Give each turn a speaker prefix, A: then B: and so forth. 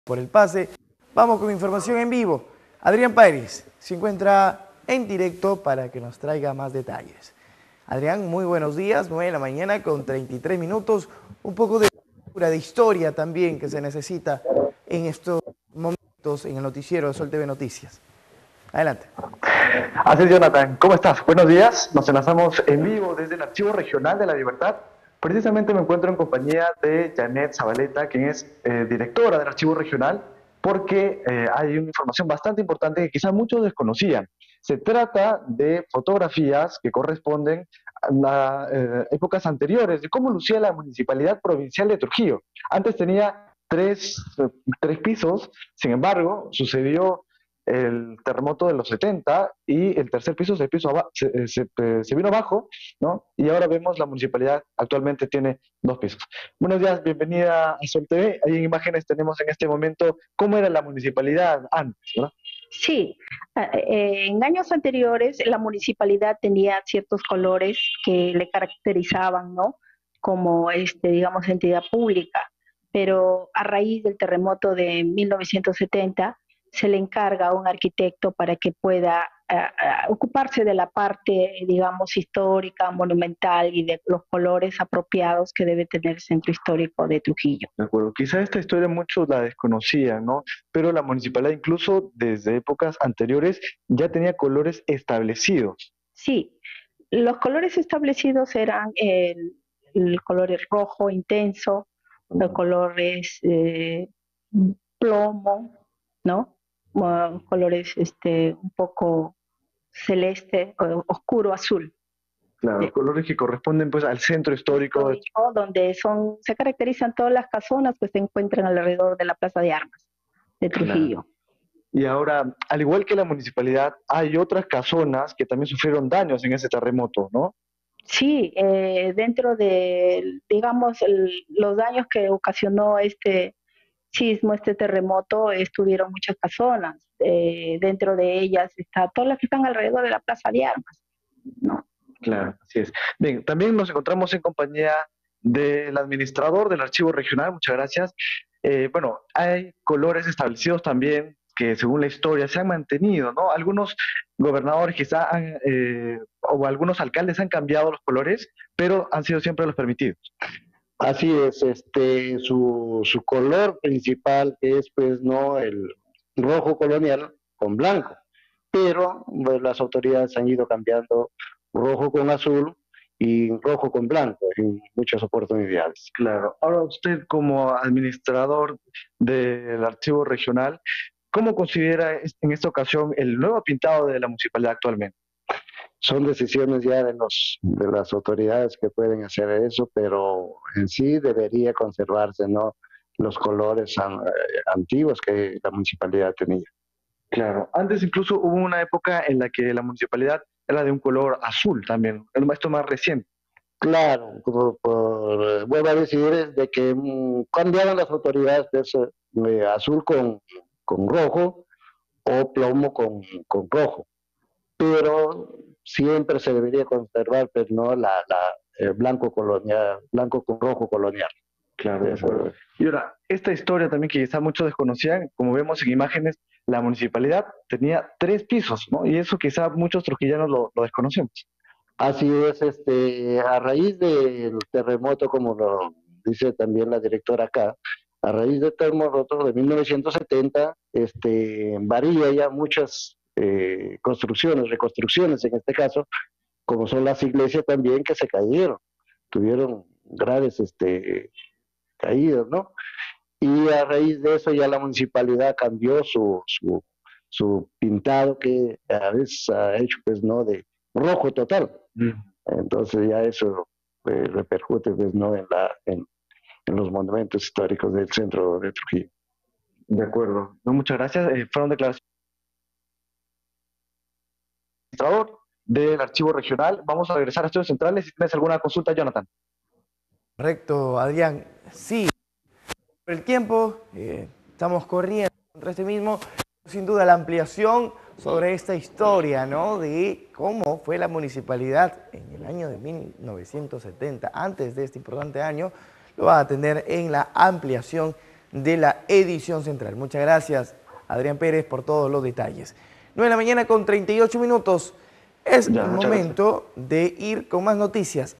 A: por el pase. Vamos con información en vivo. Adrián Páez se encuentra en directo para que nos traiga más detalles. Adrián, muy buenos días, 9 de la mañana con 33 minutos. Un poco de historia también que se necesita en estos momentos en el noticiero de Sol TV Noticias. Adelante.
B: Así es, Jonathan. ¿Cómo estás? Buenos días. Nos enlazamos en vivo desde el Archivo Regional de la Libertad. Precisamente me encuentro en compañía de Janet Zabaleta, quien es directora del Archivo Regional, porque hay una información bastante importante que quizá muchos desconocían. Se trata de fotografías que corresponden a épocas anteriores de cómo lucía la Municipalidad Provincial de Trujillo. Antes tenía tres pisos, sin embargo, sucedió el terremoto de los 70 y el tercer piso se vino abajo, ¿no? Y ahora vemos la municipalidad actualmente tiene 2 pisos. Buenos días, bienvenida a Sol TV. Ahí en imágenes tenemos en este momento cómo era la municipalidad antes, ¿verdad?
C: Sí, en años anteriores la municipalidad tenía ciertos colores que le caracterizaban, ¿no? Como, digamos, entidad pública, pero a raíz del terremoto de 1970 se le encarga a un arquitecto para que pueda ocuparse de la parte, digamos, histórica, monumental y de los colores apropiados que debe tener el centro histórico de Trujillo.
B: De acuerdo, quizá esta historia muchos la desconocían, ¿no? Pero la municipalidad incluso desde épocas anteriores ya tenía colores establecidos.
C: Sí, los colores establecidos eran el color rojo intenso, el color es plomo, ¿no? Colores un poco celeste, oscuro azul.
B: Claro, colores que corresponden pues al centro histórico.
C: Donde se caracterizan todas las casonas que se encuentran alrededor de la Plaza de Armas de Trujillo.
B: Claro. Y ahora, al igual que la municipalidad, hay otras casonas que también sufrieron daños en ese terremoto, ¿no?
C: Sí, dentro de, digamos, los daños que ocasionó este sismo, este terremoto, estuvieron muchas casonas. Dentro de ellas está todas las que están alrededor de la Plaza de Armas, ¿no?
B: Claro, así es. Bien, también nos encontramos en compañía del administrador del Archivo Regional, muchas gracias. Bueno, hay colores establecidos también que según la historia se han mantenido, ¿no? Algunos gobernadores quizá o algunos alcaldes han cambiado los colores, pero han sido siempre los permitidos.
D: Así es, su color principal es pues no el rojo colonial con blanco, pero pues, las autoridades han ido cambiando rojo con azul y rojo con blanco en muchas oportunidades.
B: Claro. Ahora usted como administrador del Archivo Regional, ¿cómo considera en esta ocasión el nuevo pintado de la municipalidad actualmente?
D: Son decisiones ya de las autoridades que pueden hacer eso, pero en sí debería conservarse, ¿no?, los colores antiguos que la municipalidad tenía.
B: Claro, antes incluso hubo una época en la que la municipalidad era de un color azul también, esto más reciente.
D: Claro, vuelvo a decir, es de que cambiaron las autoridades de azul con rojo o plomo con rojo, pero siempre se debería conservar, pues, ¿no?, blanco colonial, blanco con rojo colonial.
B: Claro, de acuerdo. Y ahora, esta historia también que quizá muchos desconocían, como vemos en imágenes, la municipalidad tenía 3 pisos, ¿no? Y eso quizá muchos trujillanos lo desconocemos.
D: Así es, a raíz del terremoto, como lo dice también la directora acá, a raíz del terremoto de 1970, varía ya muchas construcciones, reconstrucciones en este caso, como son las iglesias también que se cayeron, tuvieron graves caídas, ¿no? Y a raíz de eso ya la municipalidad cambió su pintado, que a veces ha hecho pues no de rojo total. Entonces ya eso repercute pues no en los monumentos históricos del centro de Trujillo.
B: De acuerdo. No, muchas gracias. Fueron declaraciones del administrador del Archivo Regional. Vamos a regresar a Estudios Centrales. Si tienes alguna consulta, Jonathan.
A: Correcto, Adrián. Sí, por el tiempo, estamos corriendo contra este mismo. Sin duda, la ampliación sobre esta historia, ¿no?, de cómo fue la municipalidad en el año de 1970, antes de este importante año, lo va a tener en la ampliación de la edición central. Muchas gracias, Adrián Pérez, por todos los detalles. 9 de la mañana con 38 minutos. Es
B: Ya,
A: el
B: muchas
A: momento de ir con más noticias.